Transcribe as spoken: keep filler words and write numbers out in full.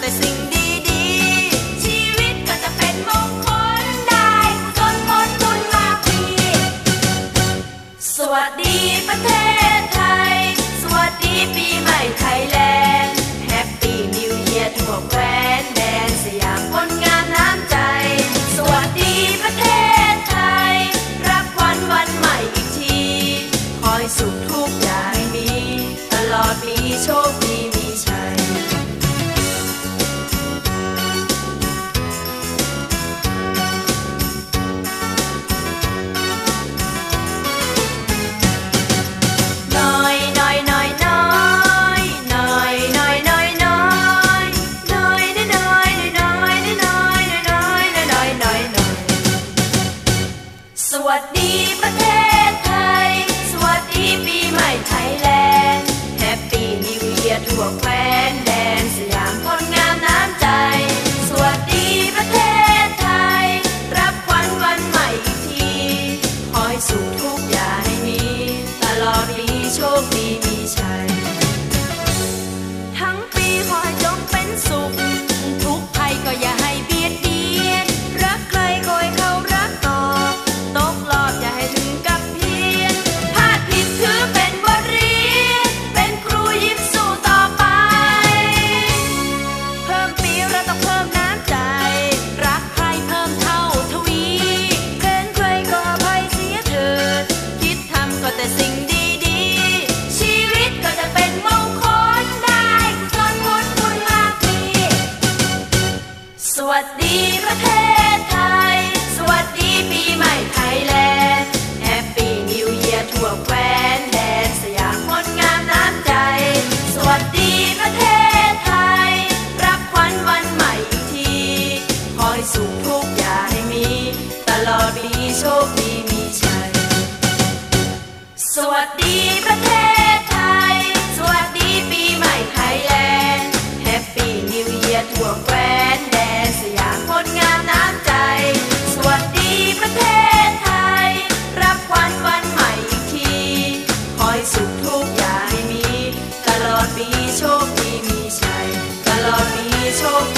แต่สิ่งดีๆชีวิตก็จะเป็นมงคลได้จนพ้นทุนมากมีสวัสดีประเทศไทยสวัสดีปีใหม่ไทยแลนด์แฮปปี้นิวเยียร์ทั่วแคว้นแดนสยามคนงามน้ำใจสวัสดีประเทศไทยรับขวัญวันใหม่อีกทีคอยสุขทุกอย่างมีตลอดปีโชคดีมีชัยสวัสดีประเทศไทยสวัสดีปีใหม่ไทยแลนด์แฮปปี้นิวเยียร์ทั่วแคว้นแดนสยามคนงามน้ำใจสวัสดีประเทศไทยรับขวัญวันใหม่อีกทีขอให้สุขทุกอย่างให้มีตลอดปีโชคดีมีชัยทั้งปีขอให้จงเป็นสุขทุกภัยก็อย่าให้เบียดเบียนรักใครขอให้เขารักต่อตกรอบอย่าให้ถึงกับเพี้ยนพลาดผิดถือเป็นบทเรียนเป็นครูยิ้มสู้ต่อไปเพิ่มปีเราต้องเพิ่มน้ำใจรักใครเพิ่มเท่าทวีเค้นใครก็อภัยเสียเถิดคิดทำก็แต่สิ่งดีๆชีวิตก็จะเป็นมงคลได้จนพ้นทุนมากมีสวัสดีประเทศไทยสวัสดีปีใหม่ไทยแลนด์แฮปปี้นิวเยียร์ทั่วแคว้นแดนสยามคนงามน้ำใจสวัสดีประเทศไทยรับขวัญวันใหม่อีกทีขอให้สุขทุกอย่างให้มีตลอดปีโชคดีมีชัยสวัสดีประเทศไทยสวัสดีปีใหม่ไทยแลนด์แฮปปี้นิวเยียร์ทั่วแคว้นแดนสยามคนงามน้ำใจสวัสดีประเทศไทยรับขวัญวันใหม่อีกทีขอให้สุขทุกอย่างให้มีตลอดปีโชคดีมีชัยตลอดปีโชค